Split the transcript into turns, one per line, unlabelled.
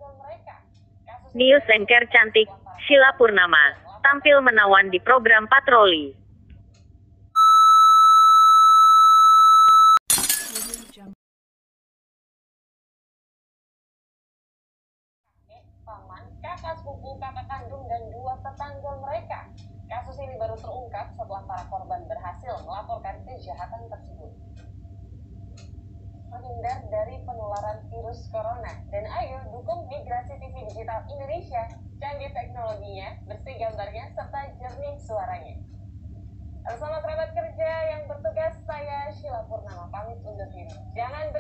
News anchor cantik, Sheila Purnama, tampil menawan di program patroli.
Paman, kakak sepupu, kakak kandung, dan 2 tetangga mereka. Kasus ini baru terungkap setelah para korban berhasil melaporkan kejahatan tersebut. Menghindar dari penularan virus corona, dan ayo dukung migrasi TV digital Indonesia. Canggih teknologinya, bersih gambarnya, serta jernih suaranya. Selamat kerabat kerja yang bertugas, saya Sheila Purnama pamit undur diri. Jangan